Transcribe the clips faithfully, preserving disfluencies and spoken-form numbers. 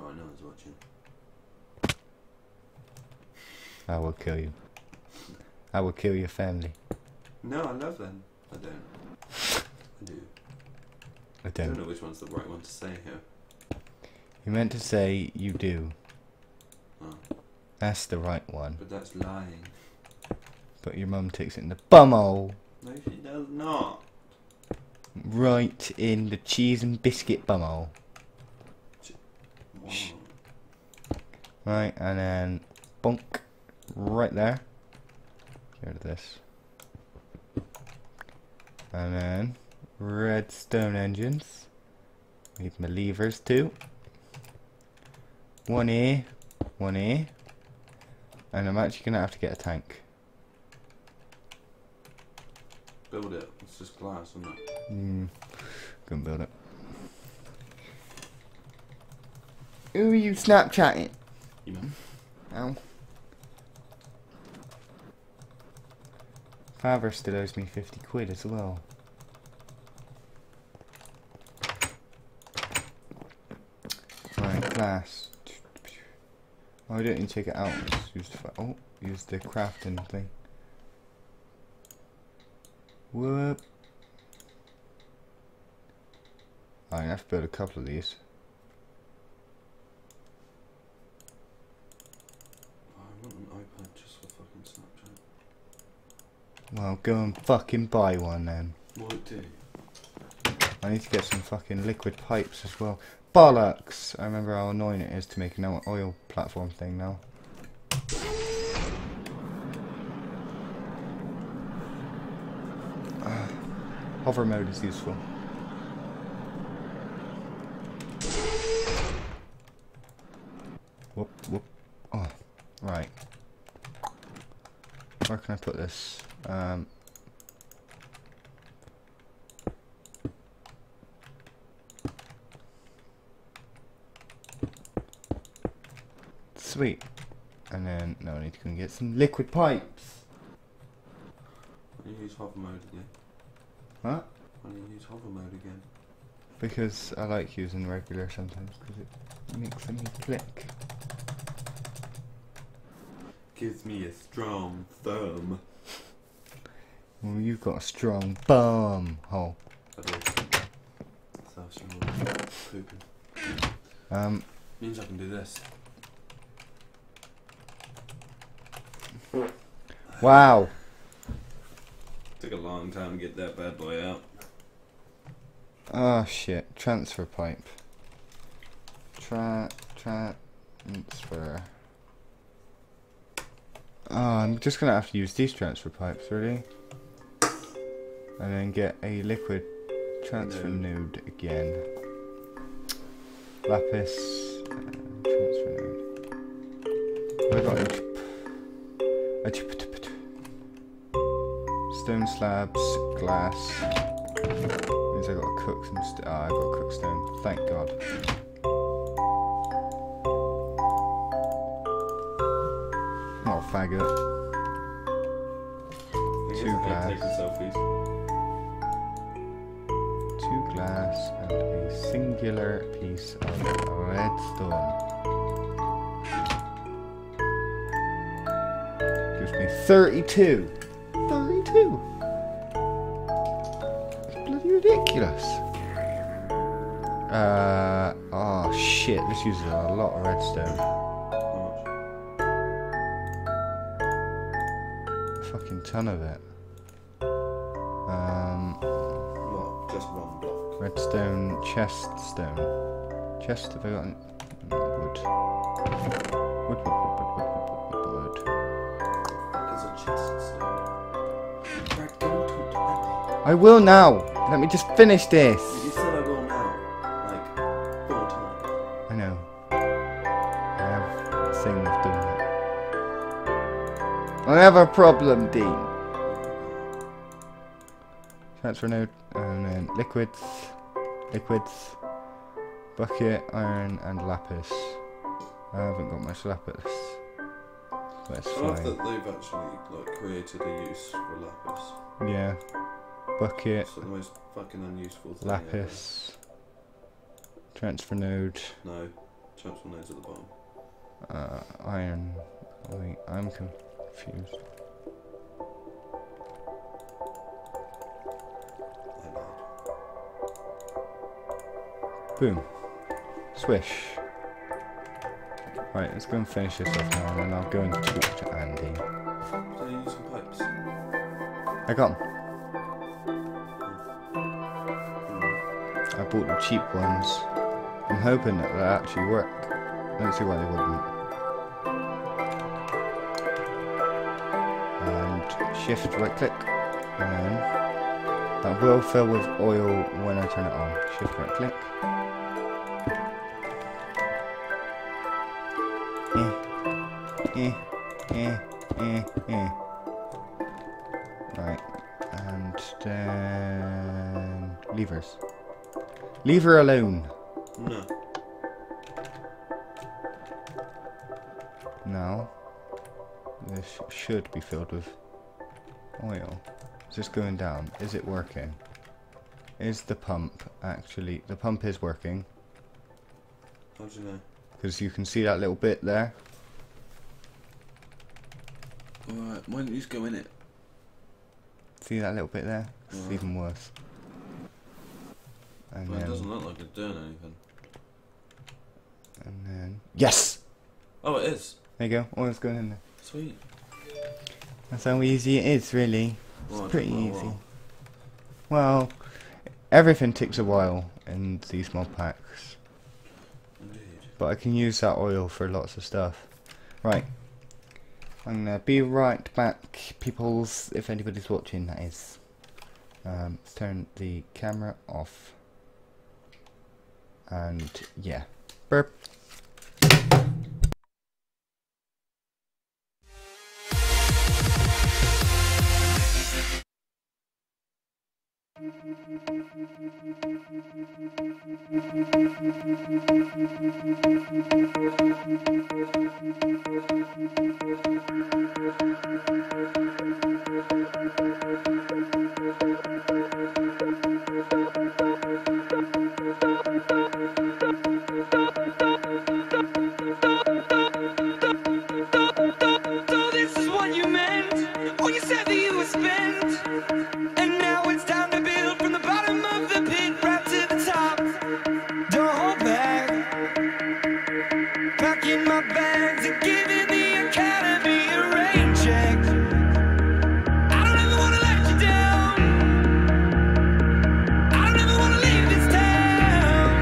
Alright, no one's watching. I will kill you. I will kill your family. No, I love them. I don't. I do. I I don't. don't know which one's the right one to say here. You meant to say you do. Oh. That's the right one. But that's lying. But your mum takes it in the bumhole. No, she does not. Right in the cheese and biscuit bumhole. Wow. Shh. Right, and then bonk. Right there. Get rid of this. And then redstone engines. Need my levers too. One here, one here. And I'm actually gonna have to get a tank. Build it. It's just glass, isn't it? Hmm. Gonna build it. Who are you Snapchatting? You man. Ow. Father still owes me fifty quid as well. Right, glass. Oh, I don't need to take it out. Just use the, oh, use the crafting thing. Whoop. I have to build a couple of these. I want an iPad just for fucking Snapchat. Well, go and fucking buy one then. What do? I need to get some fucking liquid pipes as well. Bollocks! I remember how annoying it is to make an oil platform thing now. Uh, hover mode is useful. Whoop, whoop. Oh, right. Where can I put this? Um... Sweet. And then, no, I need to go and get some liquid pipes. Why do you use hover mode again? What? Why do you use hover mode again? Because I like using regular sometimes, because it makes me click. Gives me a strong thumb. Well, you've got a strong bum hole. I do. So she pooping. Um, Means I can do this. wow. Took a long time to get that bad boy out. Oh shit. Transfer pipe. Tra transfer. Oh, I'm just gonna have to use these transfer pipes, really. And then get a liquid transfer Node. node again. Lapis. Uh, transfer node. What have I got? Stone slabs, glass. Means I gotta cook some st ah, I gotta cook stone. Thank God. Not a faggot. Two glass. Taking selfies. Two glass and a singular piece of redstone. Gives me thirty-two. thirty-two. It's bloody ridiculous. Uh, oh shit, this uses a lot of redstone. A fucking ton of it. Um, What? Just one block. redstone, chest stone. Chest, have I got any? Wood. Wood, wood, wood, wood, wood, wood, wood, wood. There's a chest stone. Brad, don't talk to Abby. I will now. Let me just finish this. You said I will now. Like, four times. I know. I have a thing of doing it. I have a problem, Dean. Transfer node, and then liquids, liquids, bucket, iron, and lapis. I haven't got much lapis, but it's I love fine. that they've actually like created a use for lapis. Yeah. Bucket, It's the most fucking unuseful thing. lapis, transfer node. Ever. No. Chancellor knows at the bottom. Uh, iron. Wait, I'm confused. I lied. Boom. Swish. Right, let's go and finish this off now, and then I'll go and talk to Andy. Did I use some pipes? I got them. I bought the cheap ones. I'm hoping that they'll actually work. I don't see why they wouldn't. And shift right click. And then that will fill with oil when I turn it on. Shift right click. Eh, eh, eh, eh, eh. Right. And then levers. Leave her alone. No. Now, this should be filled with oil. Is this going down? Is it working? Is the pump actually... The pump is working. How do you know? Because you can see that little bit there. Alright, why don't you just go in it? See that little bit there? It's Right. even worse. And Well, it then... doesn't look like it's doing anything. And then... Yes! Oh, it is. There you go. Oil's going in there. Sweet. That's how easy it is, really. It's Well, it pretty took me a easy. while. Well, everything takes a while in these mod packs. Indeed. But I can use that oil for lots of stuff. Right. I'm gonna be right back, peoples, if anybody's watching, that is. Um, turn the camera off. And, yeah. Burp. So this is what you meant when you said that you would spend. And now it's time to build from the bottom of the pit right to the top. Don't hold back. Packing my bags and giving the academy a rain check. I don't ever want to let you down. I don't ever want to leave this town.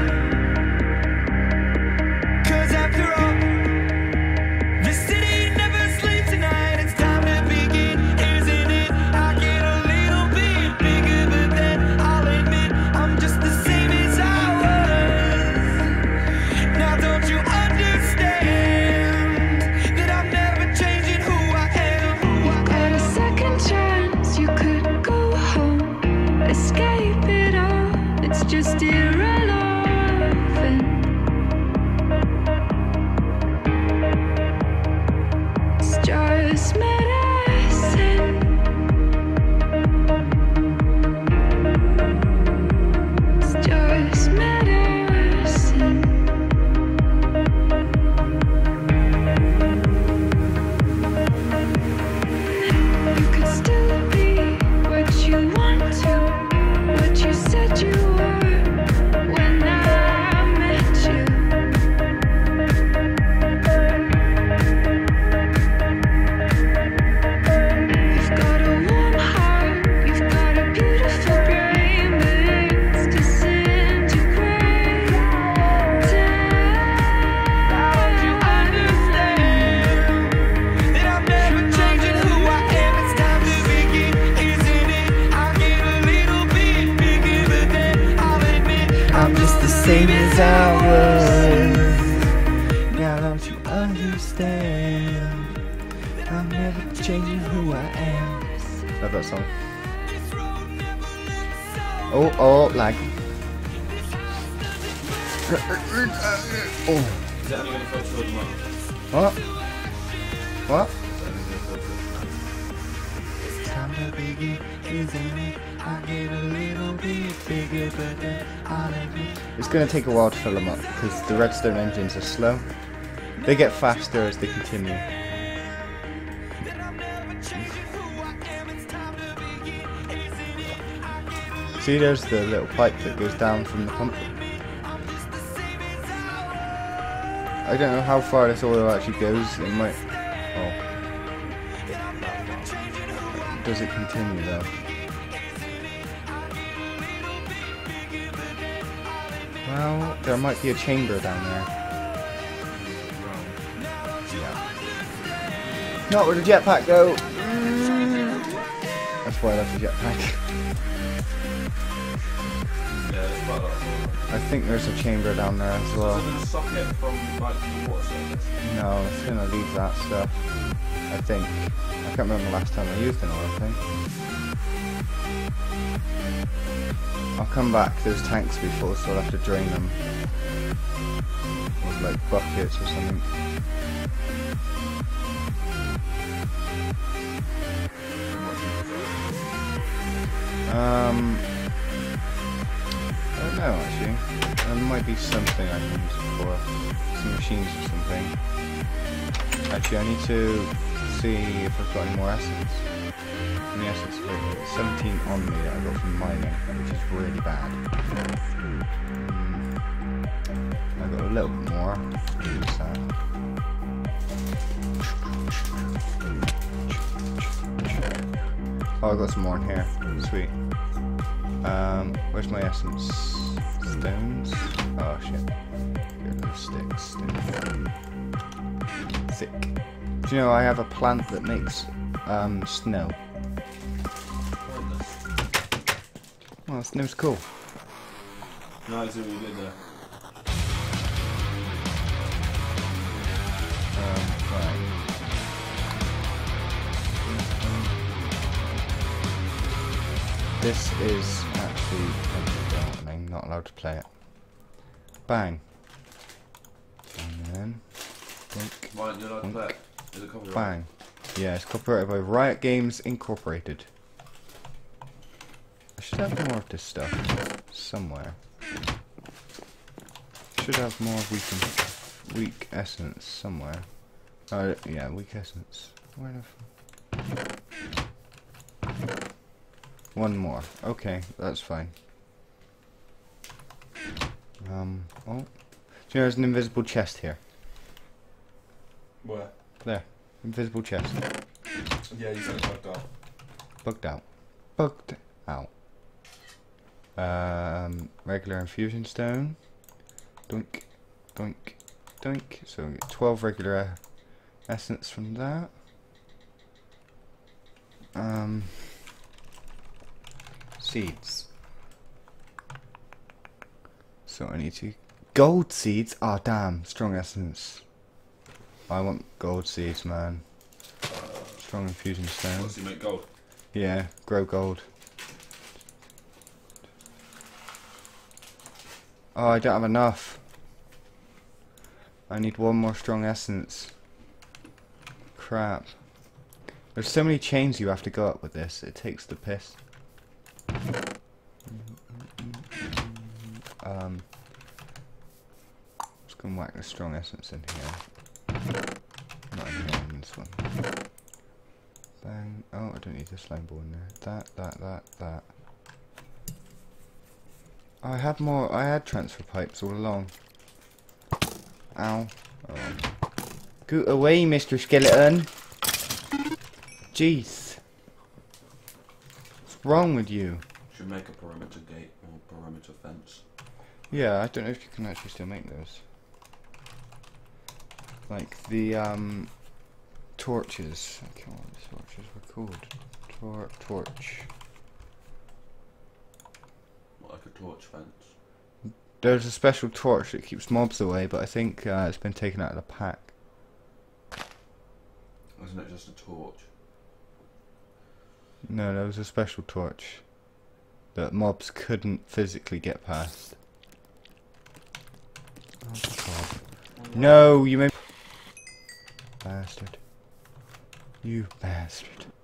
'Cause after all, the city never sleeps tonight. It's time to begin, isn't it? I get a little bit bigger, but then I'll admit I'm just the same as I was. Now don't you understand that I'm never changing who I am? Who I Got a second chance, you could go home, escape it all, it's just irrelevant. It's just medicine. It's just medicine. You could still be what you want to, what you said you were when I met you. You've got a warm heart, you've got a beautiful brain, but it's disintegrating. Don't you understand that I'm never changing who I am? It's time to begin, isn't it? I get a little bit bigger, but then I'll admit I'm just the same as I was. Now don't you understand? I'm never changing who I am. Love that song. This road never looks so Oh, oh, lag. Oh. Is that only going to focus on the month? What? What? Is that only going to focus? It's time to begin, isn't it? I get a little bit bigger, but then I'll admit. It's going to take a while to fill them up because the redstone engines are slow. They get faster as they continue. See, there's the little pipe that goes down from the pump. I don't know how far this oil actually goes. It might. Oh. Does it continue though? Well, there might be a chamber down there. Yeah. Not where the jetpack go. That's why I love the jetpack. Yeah, there's quite a lot of oil. I think there's a chamber down there as So well. there's a socket from like the water surface. No, it's gonna leave that stuff. I think. I can't remember the last time I used an oil thing. I'll come back. There's tanks before, so I'll have to drain them with like buckets or something. Um, I don't know actually. There might be something I can use it for. Some machines or something. Actually, I need to see if I've got any more essence. How many essence have I got? seventeen on me that I got from mining, which is really bad. Mm, I got a little bit more. Use that. Oh, I got some more in here. Sweet. Um, where's my essence? Stones? Oh shit. Here are those sticks. Stones. Sick. Do you know I have a plant that makes um, snow? Well, snow's cool. No, I see what you did there. Um, right. This is actually I'm not allowed to play it. Bang. And then think, Why aren't you allowed to play it? Is it copyright? bang. Yeah, it's copyrighted by Riot Games Incorporated. I should have more of this stuff somewhere. Should have more weak, weak essence somewhere. Oh yeah, weak essence. Where the f One more. Okay, that's fine. Um. Oh, do you know there's an invisible chest here? Where? There, invisible chest. Yeah, you said it bugged out. Bugged out. Bugged out. Um, regular infusion stone. Doink, doink, doink. So we get twelve regular uh, essence from that. Um, seeds. So I need to gold seeds. Ah, oh, damn, strong essence. I want gold seeds, man. Strong infusion stone. What's you make gold? Yeah, grow gold. Oh, I don't have enough. I need one more strong essence. Crap. There's so many chains you have to go up with this, it takes the piss. Um, just gonna whack the strong essence in here. Not in here, in this one. Bang. Oh, I don't need the slime ball in there. That, that, that, that. I had more. I had transfer pipes all along. Ow. Oh. Go away, Mister Skeleton. Jeez. What's wrong with you? Should make a perimeter gate or perimeter fence. Yeah, I don't know if you can actually still make those. Like the um torches. I can't remember what the torches were called. Tor torch. Like a torch fence. There's a special torch that keeps mobs away, but I think uh, it's been taken out of the pack. Isn't it just a torch? No, there was a special torch that mobs couldn't physically get past. Oh god. No, you made bastard. You bastard.